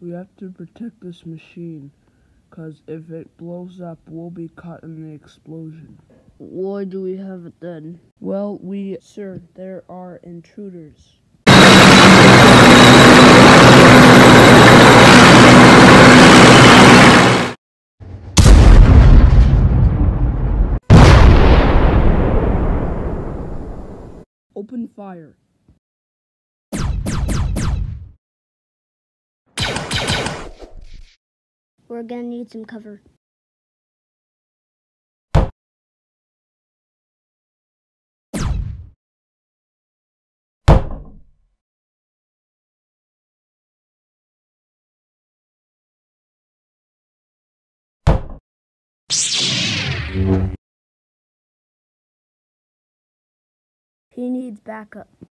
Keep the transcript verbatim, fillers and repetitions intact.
We have to protect this machine, cause if it blows up, we'll be caught in the explosion. Why do we have it then? Well, we... Sir, there are intruders. Open fire. We're gonna need some cover. He needs backup.